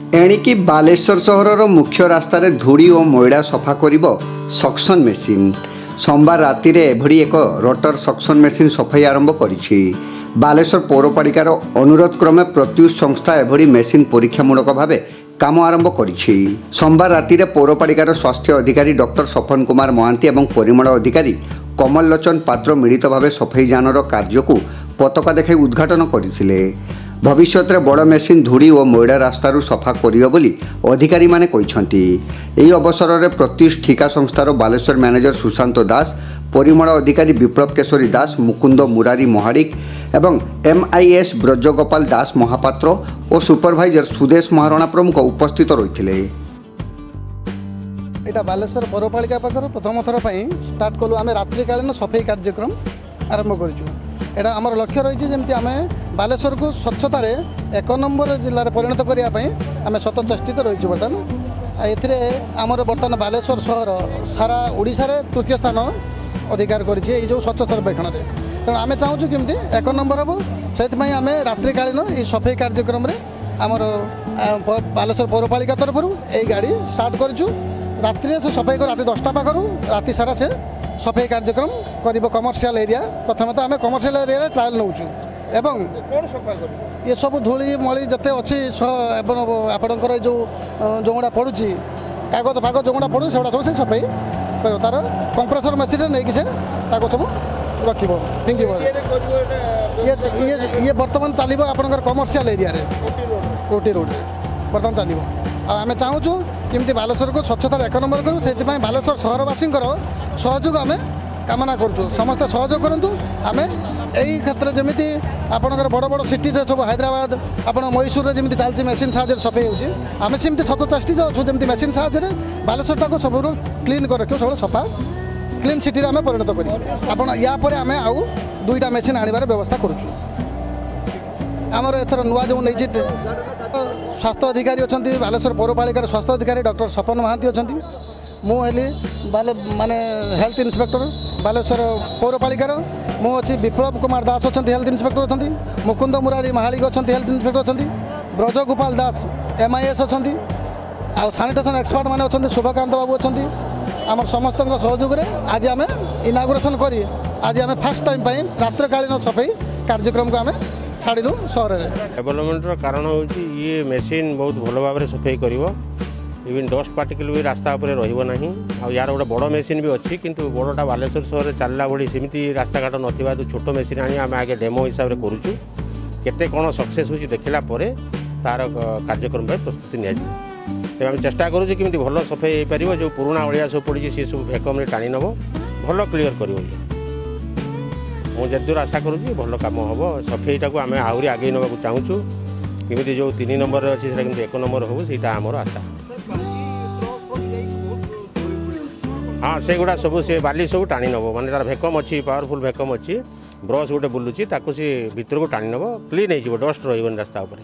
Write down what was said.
एणिकी बालेश्वर सहरर मुख्य रास्तार धूड़ी और मैला सफा कर सक्शन मेसीन सोमवार राति एभली एक रोटर सक्शन मेसीन सफाई आरंभ करिछि। बालेश्वर पौरपालिकार अनुरोध क्रमे प्रत्युष संस्था एभली मेसीन परीक्षामूलक भाव काम आरंभ करिछि। सोमवार राति पौरपालिकार स्वास्थ्य अधिकारी डॉक्टर सपन कुमार महांती और परिमल अधिकारी कमल लोचन पात्र मिलित भाव सफाई जानर कार्य को पताका देखाई उद्घाटन करथिले। भविष्य में बड़ मेसीन धूड़ी और मैला रास्तारू सफा करियो बोली अधिकारी माने कहिसंती। एही अवसर में प्रत्युष ठिका संस्थार बालेश्वर मैनेजर सुशांत दास, परिमल अधिकारी विप्लव केशरी दास, मुकुंद मुरारी महाडिक एवं MIS ब्रजगोपाल दास महापात्र और सुपरभाइजर सुदेश महारणा प्रमुख उपस्थित रही। यहाँ बालेश्वर पौरपालिका पाखर प्रथम थर पर स्टार्ट कलु आम रात्रिकालीन सफाई कार्यक्रम आरंभ करूँ। एटा आमर लक्ष्य रही जमी आम बालेश्वर को स्वच्छतार 1 नंबर जिले में परिणत करने आम सत चेष्टित रही। बर्तमान एमर बर्तमान बालेश्वर सहर सारा ओडिशा रे तृतीय स्थान अधिकार करी जो स्वच्छ सर्वेक्षण में। तेणु आम चाहूँ केमती 1 नंबर हम से आम रात्रिकालीन ये सफाई कार्यक्रम आमर बालेश्वर पौरपालिका तरफ यही गाड़ी स्टार्ट करूँ। रात्रि से सफाई कर रात 10टा पाखर राति सारा से सफाई कार्यक्रम कर कमर्शियल एरिया। प्रथम तो आम कमर्शियल एरिया ट्रायल नौ एवं ये सब धूली मली जिते अच्छी आपणकर जो गुड़ा पड़ू कागज फागज जो गुड़ा पड़ू से सब सफाई तार कंप्रेसर मेसीन नहीं से सब रख ये बर्तमान चलो आपंकर कमर्शियल एरिया रोटी रोड बर्तमान चलो। आम चाहूँ केमती बालेश्वर को स्वच्छतार 1 नंबर करूँ। से बालेश्वर सहरवासी सहयोग आम कामना करूँ। समस्ते सहयोग करूँ। आम यही क्षेत्र जमी आपंकर बड़ बड़ सिटी सब हैदराबाद आप मैसूर जमी चलती मेसीन साहय सफाई होमें सेमती सत चेष्टित अच्छे जमी मेसीन साहय बालेश्वर टाक सब क्लीन कर रख सब सफा क्लीन सिटी आम परिणत कर यापर आम आउ 2टा मेसीन आनबार व्यवस्था करुँ। आमर एथर नुआ जो नहीं स्वास्थ्य अधिकारी अच्छा बालेश्वर पौरपालिकार स्वास्थ्य अधिकारी डॉक्टर सपन महांती अच्छा मुझे माने हेल्थ इन्स्पेक्टर बालेश्वर पौरपालिकार मुझे विप्लव कुमार दास अच्छा हेल्थ इन्स्पेक्टर अच्छा मुकुंद मुरारी महालिक अच्छा हेल्थ इन्स्पेक्टर अच्छा ब्रजगोपाल दास MIS अच्छा आ सानिटेशन एक्सपर्ट मैंने अच्छा शुभकांत बाबू अच्छा आम समस्त सहयोग आज आम इनागुरेसन कर आज आम फास्ट टाइम रात्रिकालीन सफाई कार्यक्रम को आम छाड़ू सहर में। डेवलपमेंटर कारण हूँ ये मेसीन बहुत भल भाव सफाई कर इवन डस्ट पार्टिकल भी रास्ता उपर रहा यार गोटे बड़ मेसीन भी अच्छी किंतु बड़टा बालेश्वर सहर चलला भाई सेमती रास्ता घाट ना छोट मेसीन आनी आम आगे डेमो हिसाब से करुचु केते कौन सक्सेस हो देखला तार कार्यक्रम प्रस्तुति नि आम चेष्टा करूँ कि भल सफाई हो पार जो पुराणा अलिया सब पड़ी सी सब भैकम टाणी नब भल क्लीयर कर मुझे आशा करुँच भल कम हम सफाईटा को आम आहरी आगे ना चाहूँ किमी जो 3 नंबर अच्छी 1 नंबर हो सीटा आमर आशा। हाँ से गुड़ा सब से बाली सब टाणी नब माने तार भैकम अच्छी पावरफुल भैकम अच्छी ब्रश गोटे बुलूची ताकू सी भितर को टाणी नब क्लीन हो डस्ट रही रास्ता उपर।